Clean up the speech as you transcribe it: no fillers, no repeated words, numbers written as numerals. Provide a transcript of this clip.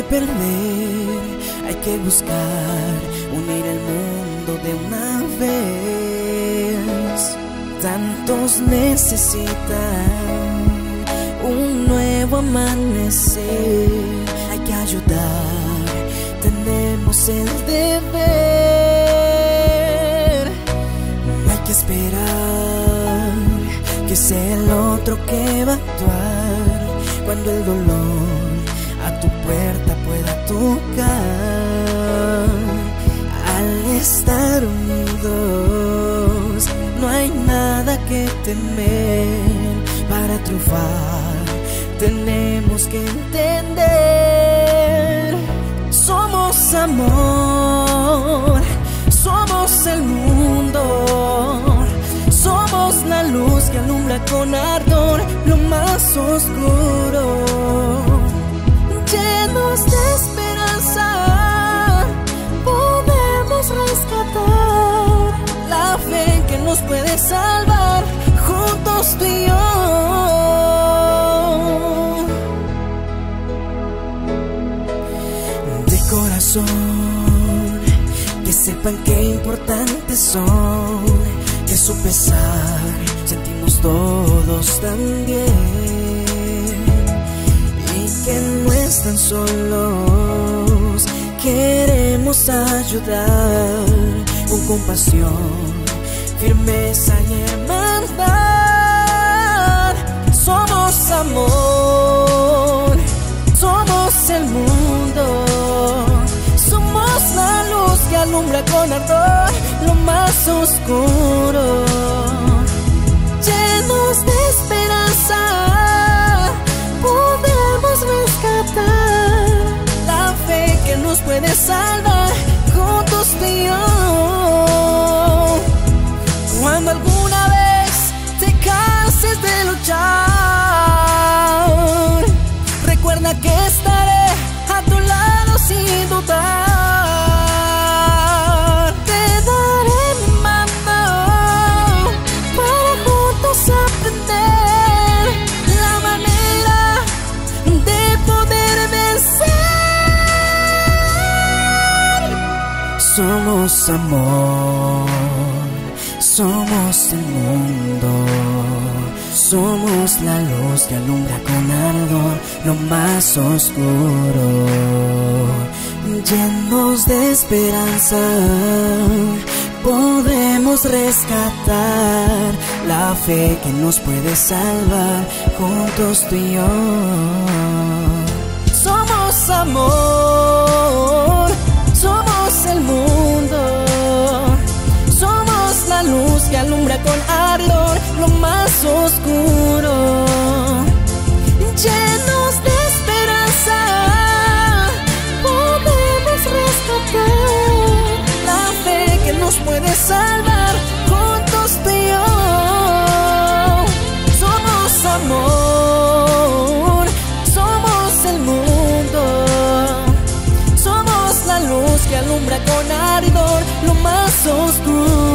perder, hay que buscar unir el mundo de una vez. Tantos necesitan un nuevo amanecer, hay que ayudar, tenemos el deber. No hay que esperar que sea el otro que va a actuar cuando el dolor a tu puerta pueda tocar. Al estar unidos no hay nada que temer. Para triunfar tenemos que entender: somos amor, somos el mundo, somos la luz que alumbra con ardor lo más oscuro. Llenos de esperanza podemos rescatar la fe que nos puede salvar, juntos tú y yo. De corazón, que sepan qué importantes son, que su pesar sentimos todos también, y que no están solos, queremos ayudar con compasión, firmeza y hermandad. Somos amor, somos el mundo, somos la luz que alumbra con ardor lo más oscuro. Llenos de esperanza podemos rescatar la fe que nos puede salvar, juntos tú y yo. Cuando alguna vez te canses de luchar, recuerda que estaré a tu lado sin dudar. Te daré mi mano para juntos aprender la manera de poder vencer. Somos amor, somos el mundo, somos la luz que alumbra con ardor lo más oscuro. Llenos de esperanza podemos rescatar la fe que nos puede salvar, juntos tú y yo. Somos amor, somos el mundo, somos la luz que alumbra con ardor lo más oscuro. Llenos de esperanza podemos rescatar la fe que nos puede salvar, juntos tú y yo. Somos amor, somos el mundo, somos la luz que alumbra con ardor lo más oscuro.